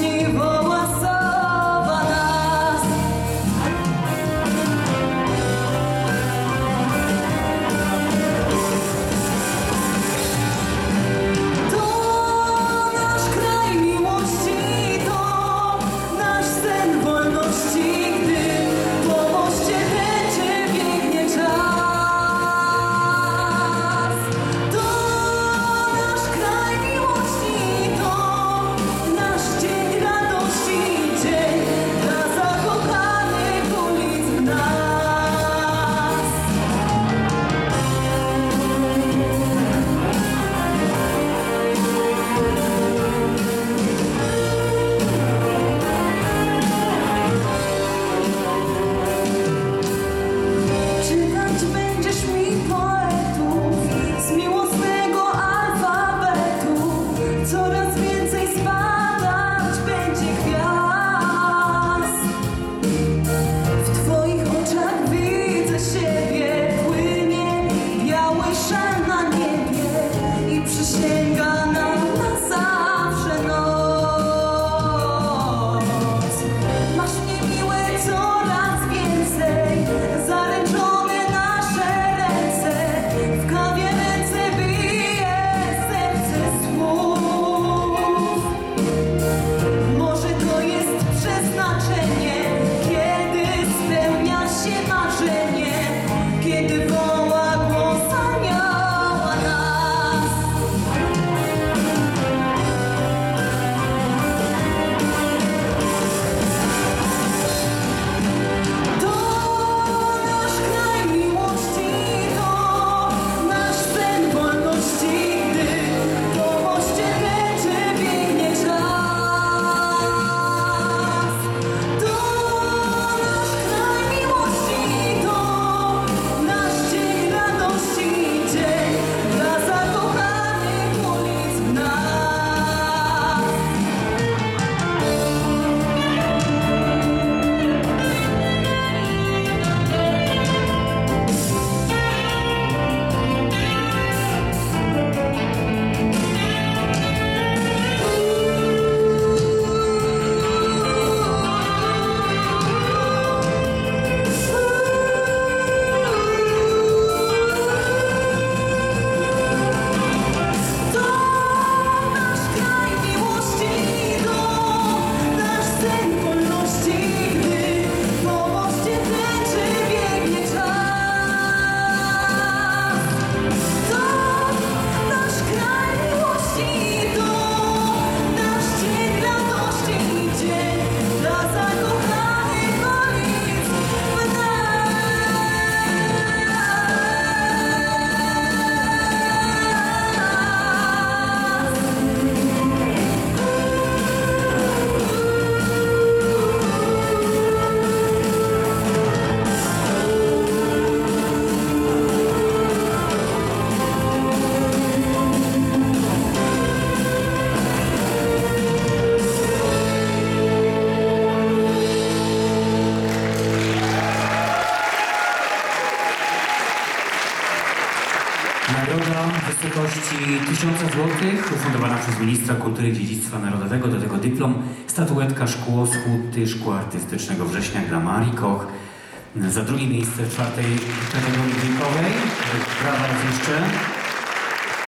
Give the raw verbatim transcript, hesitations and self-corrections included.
głośniej woła sowa nas. To nasz kraj miłości, to nasz sen wolności, gdy po moście tęczy biegnie czas. To nasz kraj miłości, to nasz dzień radości, dzień dla zakochanych ulic w nas. Czytać będziesz mi poetów z miłosnego alfabetu. Coraz więcej spadać będzie gwiazd. W twoich oczach widzę siebie, płynie biały szal na niebie i przysięga nam na zawsze noc. Masz mnie miły coraz więcej, zaręczone nasze ręce, w kawiarence bije serce słów. Może to jest przeznaczenie, kiedy spełnia się marzenie, kiedy woła głos anioła nas. To nasz kraj miłości, to nasz sen wolności, gdy po moście tęczy biegnie czas. To nasz kraj miłości, to nasz dzień radości, dzień dla zakochanych ulic w nas. To nasz kraj miłości, to nasz sen wolności, gdy po moście tęczy biegnie czas. To nasz kraj miłości, to nasz dzień radości, dzień dla zakochanych ulic w nas. Nagroda w wysokości tysiąca złotych, ufundowana przez Ministra Kultury i Dziedzictwa Narodowego. Do tego dyplom, statuetka Szkło z Huty Szkła Artystycznego Września dla Marii Koch. Za drugie miejsce w czwartej kategorii wiekowej. Brawa raz jeszcze.